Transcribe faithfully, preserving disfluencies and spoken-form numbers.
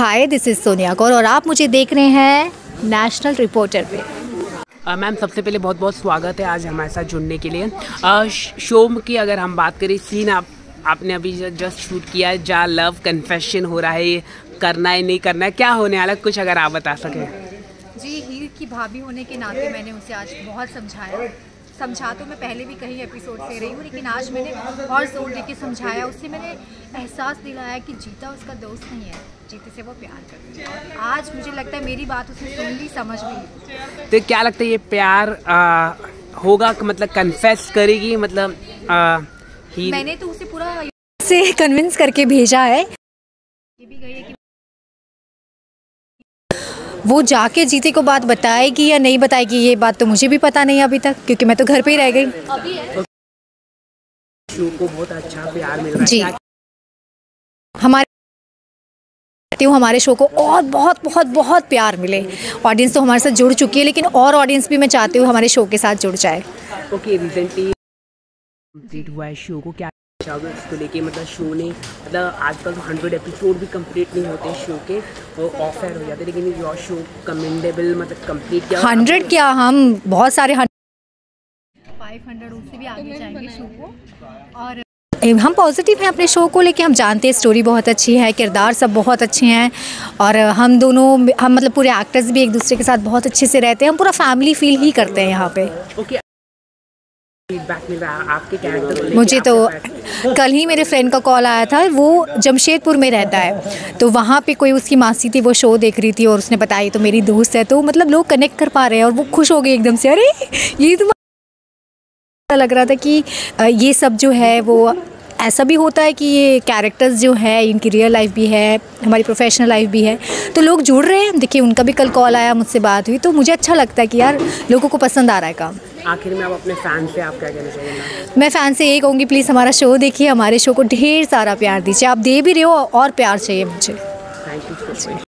Hi, this is Sonia Kaur और आप मुझे देख रहे हैं नेशनल रिपोर्टर पे। मैम सबसे पहले बहुत बहुत स्वागत है आज हमारे साथ जुड़ने के लिए। uh, शो की अगर हम बात करें, सीन आप आपने अभी जस्ट शूट किया है जहाँ लव कन्फेशन हो रहा है, ये करना है नहीं करना है, क्या होने वाला, कुछ अगर आप बता सकें। जी, हीर की भाभी होने के नाते मैंने उसे आज बहुत समझाया। समझा तो मैं पहले भी कई एपिसोड से रही हूँ, लेकिन आज मैंने और जोर दे के समझाया। उससे मैंने एहसास दिलाया कि जीता उसका दोस्त नहीं है, जीते से वो प्यार करती है। और आज मुझे लगता है मेरी बात उसने सुन ली, समझ ली। तो क्या लगता है ये प्यार आ, होगा, मतलब कन्फेस करेगी, मतलब आ, ही... मैंने तो उसे पूरा से कन्विंस करके भेजा है। ये भी गई है कि वो जाके जीते को बात बताएगी या नहीं बताएगी, ये बात तो मुझे भी पता नहीं अभी तक, क्योंकि मैं तो घर पे ही रह गई। शो को बहुत अच्छा प्यार मिल रहा है जी, हमारे हमारे शो को और बहुत बहुत बहुत प्यार मिले। ऑडियंस तो हमारे साथ जुड़ चुकी है, लेकिन और ऑडियंस भी मैं चाहती हूँ हमारे शो के साथ जुड़ जाए। ओके, रिसेंटली कंप्लीट हुआ है शो को, क्या चाहोगे इसको लेके? मतलब शो ने, मतलब आजकल तो हंड्रेड एपिसोड भी कंप्लीट नहीं होते शो के, वो ऑफ एयर हो जाते, लेकिन योर शो कमेंडेबल, मतलब कंप्लीट किया। हंड्रेड क्या, हम बहुत सारे फाइव हंड्रेड उससे भी आगे जाएंगे शो को। और हम पॉजिटिव हैं अपने शो को लेके। हम जानते हैं स्टोरी बहुत अच्छी है, किरदार सब बहुत अच्छे हैं, और हम दोनों हम मतलब पूरे एक्टर्स भी एक दूसरे के साथ बहुत अच्छे से रहते हैं। हम पूरा फैमिली फील ही करते हैं यहाँ पे। ओके, फीडबैक मिल रहा है आपके कैरेक्टर को? मुझे तो कल ही मेरे फ्रेंड का कॉल आया था, वो जमशेदपुर में रहता है, तो वहाँ पे कोई उसकी मासी थी, वो शो देख रही थी और उसने बताया तो मेरी दोस्त है, तो मतलब लोग कनेक्ट कर पा रहे हैं और वो खुश हो गई एकदम से। अरे ये तो लग रहा था कि ये सब जो है वो ऐसा भी होता है कि ये कैरेक्टर्स जो है इनकी रियल लाइफ भी है, हमारी प्रोफेशनल लाइफ भी है, तो लोग जुड़ रहे हैं। देखिए, उनका भी कल कॉल आया, मुझसे बात हुई, तो मुझे अच्छा लगता है कि यार लोगों को पसंद आ रहा है काम। आखिर में आप अपने फैन से आप क्या कहना चाहेंगे? मैं फ़ैन से यही कहूँगी, प्लीज़ हमारा शो देखिए, हमारे शो को ढेर सारा प्यार दीजिए। आप दे भी रहे हो और प्यार चाहिए मुझे। Thank you.